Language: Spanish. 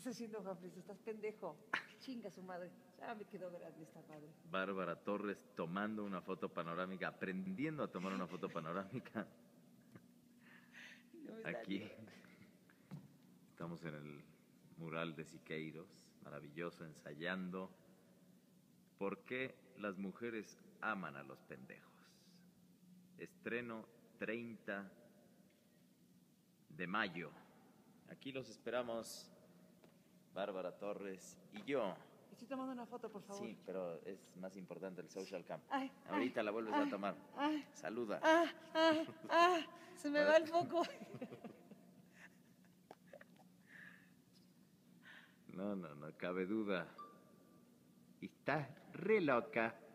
estás haciendo, Juanfres? Estás pendejo. Chinga su madre. Ya me quedó grande esta madre. Bárbara Torres tomando una foto panorámica, aprendiendo a tomar una foto panorámica. No me Aquí salió. estamos en el mural de Siqueiros, maravilloso, ensayando por qué las mujeres aman a los pendejos. Estreno 30 de mayo. Aquí los esperamos, Bárbara Torres y yo. Estoy tomando una foto, por favor. Sí, pero es más importante el social cam. Ay, Ahorita ay, la vuelves ay, a tomar. ay. Saluda. Se me va el foco. No cabe duda. Estás re loca.